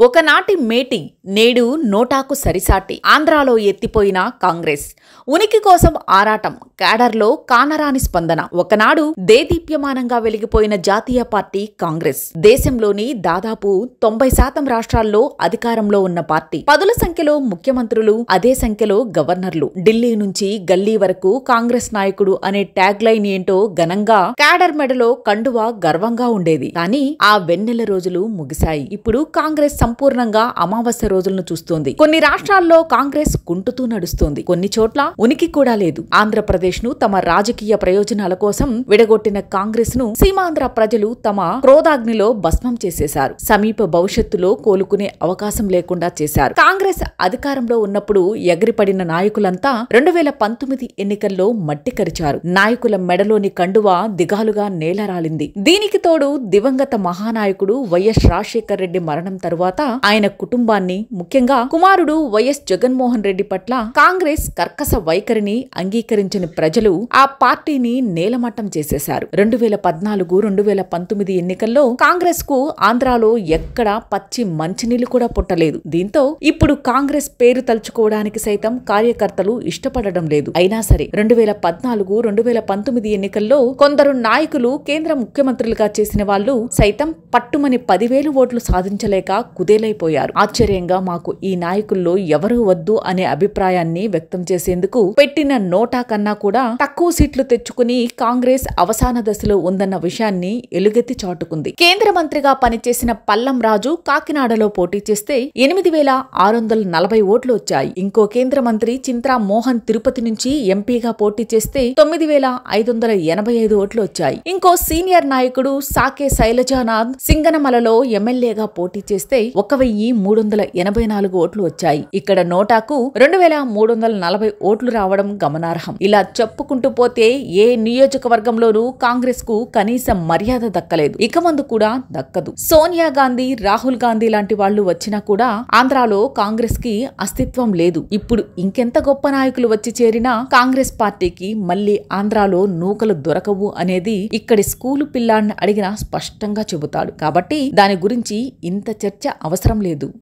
ఒకనాటి మేటి నేడు నోటాకు సరిసాటి ఆంధ్రాలో ఎత్తిపోయిన కాంగ్రెస్ ఉనికి కోసం ఆరాటం క్యాడర్లో కానరాని స్పందన. ఒకనాడు దేదీప్యమానంగా వెలిగిపోయిన జాతీయ పార్టీ కాంగ్రెస్ దేశంలోని దాదాపు 90% రాష్ట్రాల్లో అధికారంలో ఉన్న పార్టీ. పదుల సంఖ్యలో ముఖ్యమంత్రులు, అదే సంఖ్యలో గవర్నర్లు. ఢిల్లీ నుంచి గల్లీ వరకు కాంగ్రెస్ నాయకుడు అనే ట్యాగ్ లైన్ ఏంటో ఘనంగా క్యాడర్ మెడలో కండువా గర్వంగా ఉండేది. కానీ ఆ వెన్నెల రోజులు ముగిశాయి. ఇప్పుడు కాంగ్రెస్ సంపూర్ణంగా అమావాస్య రోజులను చూస్తోంది. కొన్ని రాష్ట్రాల్లో కాంగ్రెస్ కుంటుతూ నడుస్తోంది. కొన్ని చోట్ల ఉనికి కూడా లేదు. ఆంధ్రప్రదేశ్ ను తమ రాజకీయ ప్రయోజనాల కోసం విడగొట్టిన కాంగ్రెస్ ను సీమాంధ్ర ప్రజలు తమ క్రోధాగ్నిలో భస్మం చేసేశారు. సమీప భవిష్యత్తులో కోలుకునే అవకాశం లేకుండా చేశారు. కాంగ్రెస్ అధికారంలో ఉన్నప్పుడు ఎగిరిపడిన నాయకులంతా 2019 ఎన్నికల్లో మట్టి కరిచారు. నాయకుల మెడలోని కండువా దిగాలుగా నేలరాలింది. దీనికి తోడు దివంగత మహానాయకుడు వైఎస్ రాజశేఖర్ రెడ్డి మరణం తరువాత ఆయన కుటుంబాన్ని, ముఖ్యంగా కుమారుడు వైఎస్ జగన్మోహన్ రెడ్డి పట్ల కాంగ్రెస్ కర్కశ వైఖరిని అంగీకరించిన ప్రజలు ఆ పార్టీని నేలమట్టం చేసేశారు. 2014-2019 ఎన్నికల్లో కాంగ్రెస్ కు ఆంధ్రాలో ఎక్కడా పచ్చి మంచినీళ్లు కూడా పుట్టలేదు. దీంతో ఇప్పుడు కాంగ్రెస్ పేరు తలుచుకోవడానికి సైతం కార్యకర్తలు ఇష్టపడడం లేదు. అయినా సరే 2014-2019 ఎన్నికల్లో కొందరు నాయకులు కేంద్ర ముఖ్యమంత్రులుగా చేసిన వాళ్ళు సైతం పట్టుమని 10,000 ఓట్లు సాధించలేక కుదేలైపోయారు. ఆశ్చర్యంగా మాకు ఈ నాయకుల్లో ఎవరూ వద్దు అనే అభిప్రాయాన్ని వ్యక్తం చేసేందుకు పెట్టిన నోటా కన్నా కూడా తక్కువ సీట్లు తెచ్చుకుని కాంగ్రెస్ అవసాన దశలో ఉందన్న విషయాన్ని ఎలుగెత్తి చాటుకుంది. కేంద్ర మంత్రిగా పనిచేసిన పల్లం రాజు కాకినాడలో పోటీ చేస్తే 8,640 ఓట్లు వచ్చాయి. ఇంకో కేంద్ర మంత్రి చింత్రా మోహన్ తిరుపతి నుంచి ఎంపీగా పోటీ చేస్తే 9,585 ఓట్లు వచ్చాయి. ఇంకో సీనియర్ నాయకుడు సాకే శైలజానాథ్ సింగనమలలో ఎమ్మెల్యేగా పోటీ చేస్తే 1,384 ఓట్లు వచ్చాయి. ఇక్కడ నోటాకు 2,340 ఓట్లు రావడం గమనార్హం. ఇలా చెప్పుకుంటూ పోతే ఏ నియోజకవర్గంలోనూ కాంగ్రెస్ కు కనీసం మర్యాద దక్కలేదు. ఇక ముందు కూడా దక్కదు. సోనియా గాంధీ, రాహుల్ గాంధీ లాంటి వాళ్లు వచ్చినా కూడా ఆంధ్రాలో కాంగ్రెస్ కి అస్తిత్వం లేదు. ఇప్పుడు ఇంకెంత గొప్ప నాయకులు వచ్చి చేరినా కాంగ్రెస్ పార్టీకి మళ్లీ ఆంధ్రాలో నూకలు దొరకవు అనేది ఇక్కడి స్కూలు పిల్లాడిని అడిగినా స్పష్టంగా చెబుతాడు. కాబట్టి దాని గురించి ఇంత చర్చ అవసరం లేదు.